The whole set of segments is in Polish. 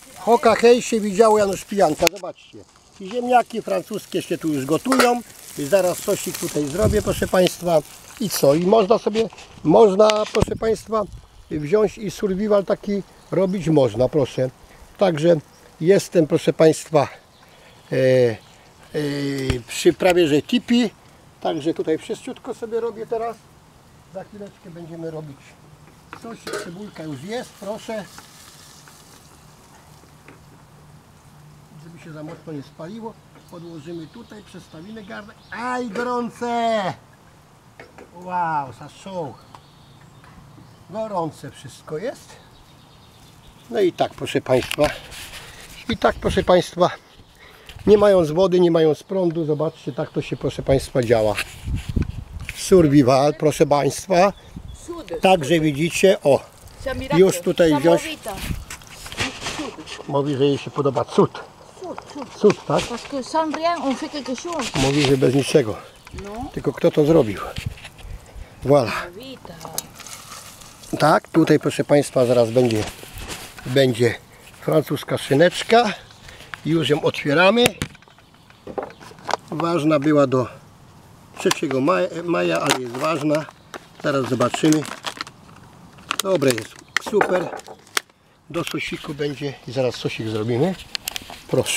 Hoka hej się widziało Janusz Pijanka, zobaczcie. I ziemniaki francuskie się tu już gotują. I zaraz sosik tutaj zrobię, proszę Państwa. I co? I można, proszę Państwa, wziąć i survival taki robić można, proszę. Także jestem, proszę Państwa, przy prawie że tipi. Także tutaj wszystko sobie robię teraz. Za chwileczkę będziemy robić sosik. Cebulka już jest, proszę. Żeby się za mocno nie spaliło. Podłożymy tutaj, przestawimy garnek. Aj, gorące! Wow, zaszło. Gorące wszystko jest. No i tak, proszę Państwa. I tak, proszę Państwa, nie mając wody, nie mając prądu, zobaczcie, tak to się, proszę Państwa, działa. Survival, proszę Państwa. Także widzicie, o, już tutaj wziąć. Mówi, że jej się podoba cud. Cud, tak? Mówi, że bez niczego. Tylko kto to zrobił? Voilà. Tak, tutaj, proszę Państwa, zaraz będzie francuska szyneczka. Już ją otwieramy. Ważna była do 3 maja, ale jest ważna. Zaraz zobaczymy. Dobre jest, super. Do sosiku będzie i zaraz sosik zrobimy. Proszę.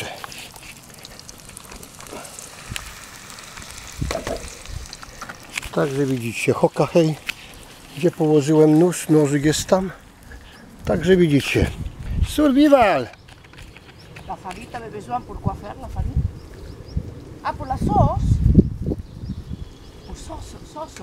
Także widzicie, hoka hej, gdzie położyłem nóż, nożyk jest tam. Także widzicie, survival. La farine, t'avais besoin pour quoi faire la farine? Ah, pour la sauce? Pour sauce.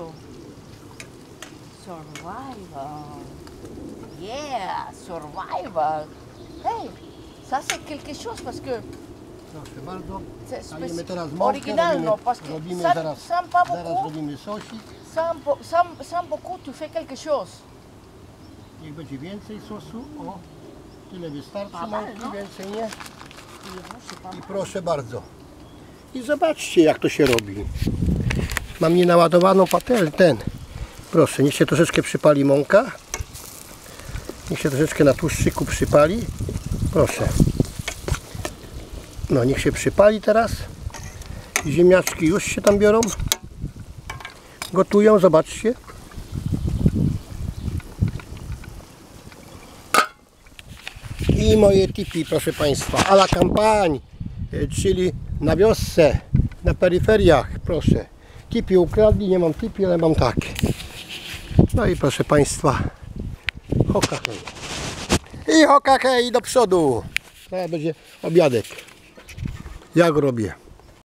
Survival. Yeah, survival. Hey, ça c'est quelque chose parce que Proszę bardzo. c'est Dajemy teraz mąkę, original, non? Parce que robimy sans pas zaraz beaucoup, robimy sosik. sans beaucoup, tu fais quelque chose. Niech będzie więcej sosu. O, tyle wystarczy Pas mąki, mal, no? więcej nie. I proszę bardzo. I zobaczcie, jak to się robi. Mam nienaładowaną patelnię. Proszę, niech się troszeczkę przypali mąka. Niech się troszeczkę na tłuszczyku przypali. Proszę. No, niech się przypali teraz. Ziemniaczki już się tam biorą. Gotują, zobaczcie. I moje tipi, proszę Państwa, à la campagne, czyli na wiosce, na peryferiach, proszę. Tipi ukradli, nie mam tipi, ale mam takie. No i proszę Państwa, hoka hej. I hoka hej do przodu. Teraz będzie obiadek. Jak robię.